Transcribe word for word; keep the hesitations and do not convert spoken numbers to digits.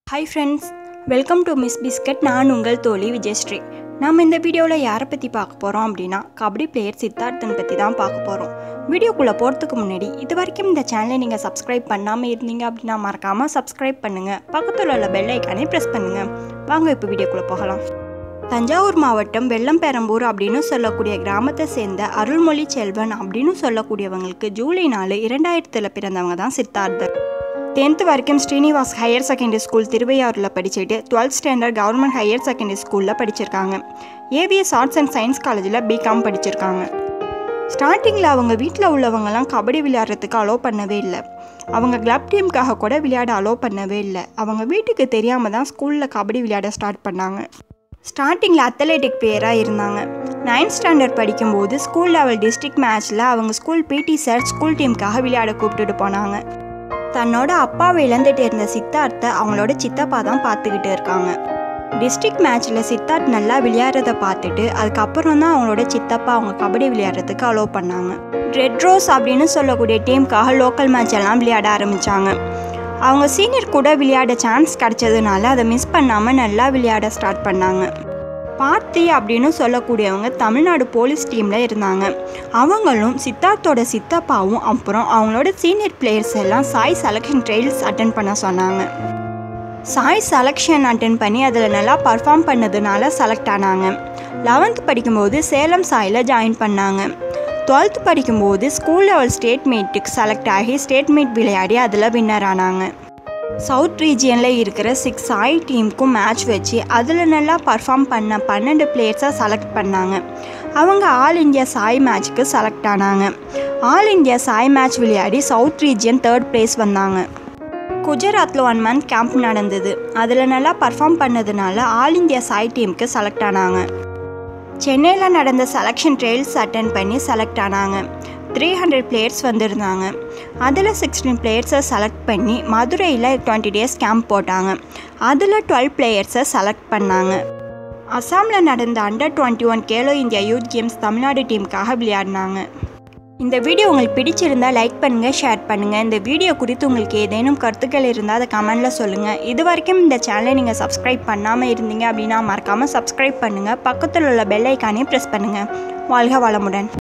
Hi friends, welcome to Miss Biscuit. நான் உங்கள் தோழி விஜயஸ்ரீ. நாம இந்த வீடியோல யாரை பத்தி பார்க்க போறோம் அப்படினா கபடி பிளேயர் சித்தார்த்தன் பத்தி தான் பார்க்க போறோம். வீடியோக்குள்ள போறதுக்கு முன்னாடி இதுவரைக்கும் இந்த சேனலை நீங்க Subscribe பண்ணாம இருந்தீங்க அப்படினா மறக்காம Subscribe பண்ணுங்க. பக்கத்துல உள்ள பெல் ஐகானை பிரஸ் பண்ணுங்க. வாங்க இப்போ வீடியோக்குள்ள போகலாம். தஞ்சாவூர் மாவட்டம் வெள்ளம்பெரம்பூர் அப்படின்னு சொல்லக்கூடிய கிராமத்தை சேர்ந்த அருள்மொழி செல்வன் அப்படின்னு சொல்லக்கூடியவங்களுக்கு ஜூலை நாலு இரண்டாயிரத்துல பிறந்தவங்க தான் சித்தார்த்தன். tenth வரைக்கும் ஸ்ரீனிவாஸ் ஹையர் செகண்டரி ஸ்கூல் திருவையாறில் படிச்சுட்டு twelfth standard government higher secondary ஸ்கூலில் படிச்சிருக்காங்க. ஏவிஎஸ் ஆர்ட்ஸ் அண்ட் சயின்ஸ் காலேஜில் பிகாம் படிச்சிருக்காங்க. ஸ்டார்டிங்கில் அவங்க வீட்டில் உள்ளவங்கலாம் கபடி விளையாடுறதுக்கு அலோவ் பண்ணவே இல்லை. அவங்க கிளப் டீமுக்காக கூட விளையாட அலோவ் பண்ணவே இல்லை. அவங்க வீட்டுக்கு தெரியாமல் தான் ஸ்கூலில் கபடி விளையாட ஸ்டார்ட் பண்ணாங்க. ஸ்டார்டிங்கில் அத்லெட்டிக் பிளேயராக இருந்தாங்க. நைன்த் ஸ்டாண்டர்ட் படிக்கும்போது ஸ்கூல் லெவல் டிஸ்ட்ரிக்ட் மேட்ச்சில் அவங்க ஸ்கூல் பிடி சார் ஸ்கூல் டீமுக்காக விளையாட கூப்பிட்டுட்டு போனாங்க. தன்னோட அப்பாவை இழந்துட்டு இருந்த சித்தார்த்தை அவங்களோட சித்தப்பா தான் பார்த்துக்கிட்டு இருக்காங்க. டிஸ்ட்ரிக்ட் மேட்ச்சில் சித்தார்த் நல்லா விளையாடுறத பார்த்துட்டு அதுக்கப்புறம் தான் அவங்களோட சித்தப்பா அவங்க கபடி விளையாடுறதுக்கு அலோவ் பண்ணாங்க. ரெட் ரோஸ் அப்படின்னு சொல்லக்கூடிய டீமுக்காக லோக்கல் மேட்ச் எல்லாம் விளையாட ஆரம்பித்தாங்க. அவங்க சீனியர் கூட விளையாட சான்ஸ் கிடச்சதுனால அதை மிஸ் பண்ணாமல் நல்லா விளையாட ஸ்டார்ட் பண்ணாங்க. பார்த்தி அப்படின்னு சொல்லக்கூடியவங்க தமிழ்நாடு போலீஸ் டீமில் இருந்தாங்க. அவங்களும் சித்தார்த்தோட சித்தப்பாவும் அப்புறம் அவங்களோட சீனியர் பிளேயர்ஸ் எல்லாம் சாய் செலெக்ஷன் ட்ரையல்ஸ் அட்டன் பண்ண சொன்னாங்க. சாய் செலெக்ஷன் அட்டன் பண்ணி அதில் நல்லா பர்ஃபார்ம் பண்ணதுனால செலக்ட் ஆனாங்க. லெவன்த் படிக்கும்போது சேலம் சாயில் ஜாயின் பண்ணாங்க. டுவெல்த் படிக்கும்போது ஸ்கூல் லெவல் ஸ்டேட் மீட்டுக்கு செலக்ட் ஆகி ஸ்டேட் மீட் விளையாடி அதில் வின்னர் ஆனாங்க. சவுத் ரீஜியனில் இருக்கிற சிக்ஸ் சாய் டீமுக்கும் மேட்ச் வச்சு அதில் நல்லா பர்ஃபார்ம் பண்ண பன்னெண்டு பிளேயர்ஸாக செலக்ட் பண்ணாங்க. அவங்க ஆல் இந்தியா சாய் மேட்ச்சுக்கு செலக்ட் ஆனாங்க. ஆல் இந்தியா சாய் மேட்ச் விளையாடி சவுத் ரீஜியன் தேர்ட் பிளேஸ் வந்தாங்க. குஜராத்தில் ஒன் மந்த் கேம்ப் நடந்தது. அதில் நல்லா பர்ஃபார்ம் பண்ணதுனால ஆல் இந்தியா சாய் டீமுக்கு செலக்ட் ஆனாங்க. சென்னையில் நடந்த செலெக்ஷன் ட்ரையல்ஸ் அட்டன் பண்ணி செலக்ட் ஆனாங்க. த்ரீ ஹண்ட்ரட் பிளேயர்ஸ் வந்திருந்தாங்க. அதில் சிக்ஸ்டீன் பிளேயர்ஸை செலக்ட் பண்ணி மதுரையில் டுவெண்ட்டி டேஸ் கேம்ப் போட்டாங்க. அதில் டுவெல் பிளேயர்ஸை செலக்ட் பண்ணாங்க. அசாமில் நடந்த under twenty one Khelo India youth games Tamil Nadu டீமுக்காக விளையாடினாங்க. இந்த வீடியோ உங்களுக்கு பிடிச்சிருந்தால் லைக் பண்ணுங்கள், ஷேர் பண்ணுங்கள். இந்த வீடியோ குறித்து உங்களுக்கு ஏதேனும் கருத்துக்கள் இருந்தால் அதை கமெண்டில் சொல்லுங்கள். இது வரைக்கும் இந்த சேனலை நீங்கள் சப்ஸ்கிரைப் பண்ணாமல் இருந்தீங்க அப்படின்னா மறக்காமல் சப்ஸ்கிரைப் பண்ணுங்கள். பக்கத்தில் உள்ள பெல் ஐக்கானையும் ப்ரெஸ் பண்ணுங்கள். வாழ்க வளமுடன்.